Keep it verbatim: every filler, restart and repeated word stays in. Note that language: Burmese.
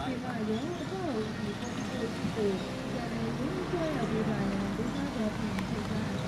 ချိန်မှာရောအတော့ဒီပုံပေါ်ရှိကိုပြန်လည်ရင်းဆွဲရပေးပါရန်ဒေသတော်ပြည်ထိတ်ထား